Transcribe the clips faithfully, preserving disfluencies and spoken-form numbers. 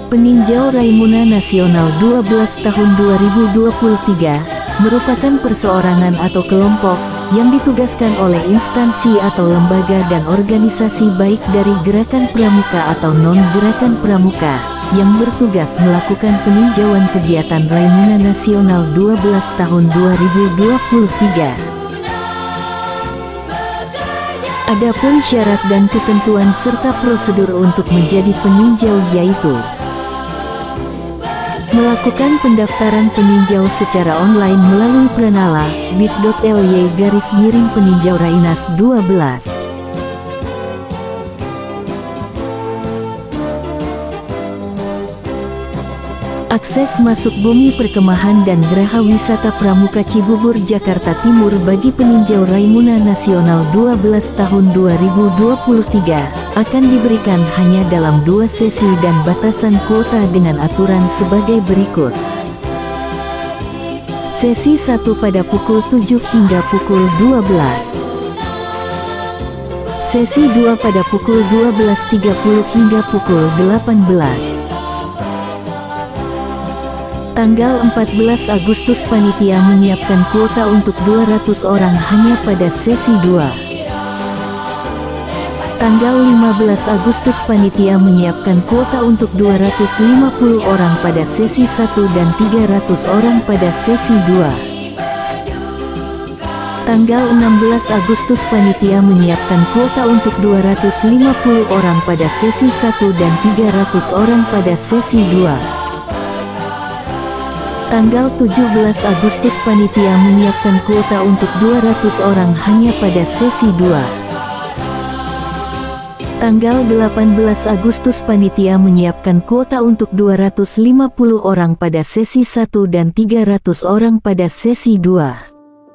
Peninjau Raimuna Nasional dua belas tahun dua ribu dua puluh tiga merupakan perseorangan atau kelompok yang ditugaskan oleh instansi atau lembaga dan organisasi baik dari gerakan pramuka atau non-gerakan pramuka yang bertugas melakukan peninjauan kegiatan Raimuna Nasional dua belas tahun dua ribu dua puluh tiga. Adapun syarat dan ketentuan serta prosedur untuk menjadi peninjau yaitu melakukan pendaftaran peninjau secara online melalui Pranala bit.ly garis miring peninjau Rainas dua belas. Akses masuk Bumi Perkemahan dan Geraha Wisata Pramuka Cibubur Jakarta Timur bagi peninjau Raimuna Nasional dua belas tahun dua ribu dua puluh tiga akan diberikan hanya dalam dua sesi dan batasan kuota dengan aturan sebagai berikut. Sesi satu pada pukul tujuh hingga pukul dua belas. Sesi dua pada pukul dua belas tiga puluh hingga pukul delapan belas. Tanggal empat belas Agustus panitia menyiapkan kuota untuk dua ratus orang hanya pada sesi dua. Tanggal lima belas Agustus panitia menyiapkan kuota untuk dua ratus lima puluh orang pada sesi satu dan tiga ratus orang pada sesi dua. Tanggal enam belas Agustus panitia menyiapkan kuota untuk dua ratus lima puluh orang pada sesi satu dan tiga ratus orang pada sesi dua. Tanggal tujuh belas Agustus panitia menyiapkan kuota untuk dua ratus orang hanya pada sesi dua. Tanggal delapan belas Agustus panitia menyiapkan kuota untuk dua ratus lima puluh orang pada sesi satu dan tiga ratus orang pada sesi dua.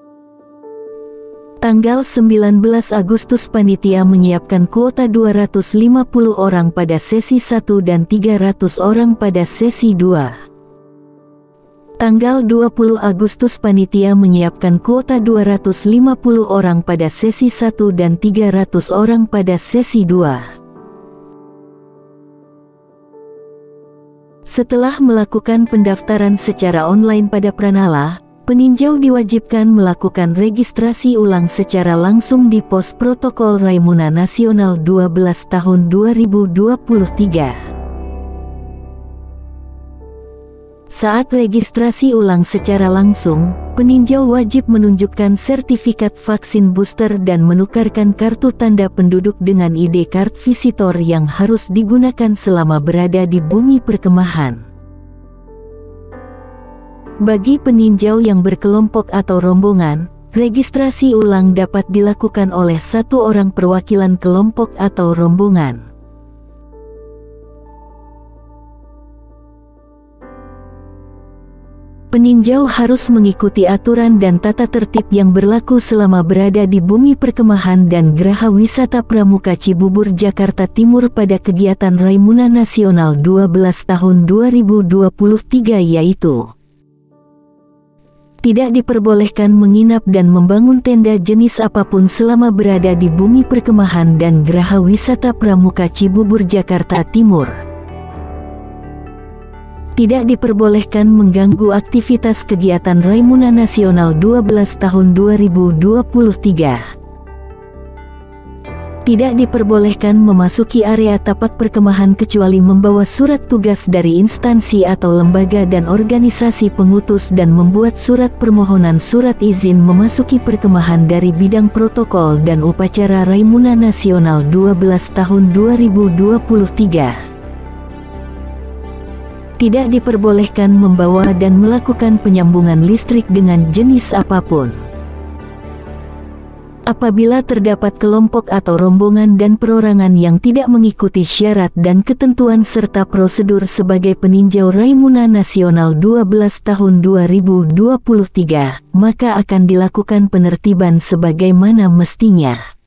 Tanggal sembilan belas Agustus panitia menyiapkan kuota dua ratus lima puluh orang pada sesi satu dan tiga ratus orang pada sesi dua. Tanggal dua puluh Agustus panitia menyiapkan kuota dua ratus lima puluh orang pada sesi satu dan tiga ratus orang pada sesi dua. Setelah melakukan pendaftaran secara online pada Pranala, peninjau diwajibkan melakukan registrasi ulang secara langsung di pos protokol Raimuna Nasional dua belas tahun dua ribu dua puluh tiga. Saat registrasi ulang secara langsung, peninjau wajib menunjukkan sertifikat vaksin booster dan menukarkan kartu tanda penduduk dengan I D card visitor yang harus digunakan selama berada di Bumi Perkemahan. Bagi peninjau yang berkelompok atau rombongan, registrasi ulang dapat dilakukan oleh satu orang perwakilan kelompok atau rombongan. Peninjau harus mengikuti aturan dan tata tertib yang berlaku selama berada di Bumi Perkemahan dan Geraha Wisata Pramuka Cibubur Jakarta Timur pada kegiatan Raimuna Nasional dua belas tahun dua ribu dua puluh tiga yaitu tidak diperbolehkan menginap dan membangun tenda jenis apapun selama berada di Bumi Perkemahan dan Geraha Wisata Pramuka Cibubur Jakarta Timur. Tidak diperbolehkan mengganggu aktivitas kegiatan Raimuna Nasional dua belas tahun dua ribu dua puluh tiga. Tidak diperbolehkan memasuki area tapak perkemahan kecuali membawa surat tugas dari instansi atau lembaga dan organisasi pengutus dan membuat surat permohonan surat izin memasuki perkemahan dari bidang protokol dan upacara Raimuna Nasional dua belas tahun dua ribu dua puluh tiga. Tidak diperbolehkan membawa dan melakukan penyambungan listrik dengan jenis apapun. Apabila terdapat kelompok atau rombongan dan perorangan yang tidak mengikuti syarat dan ketentuan serta prosedur sebagai peninjau Raimuna Nasional dua belas tahun dua ribu dua puluh tiga, maka akan dilakukan penertiban sebagaimana mestinya.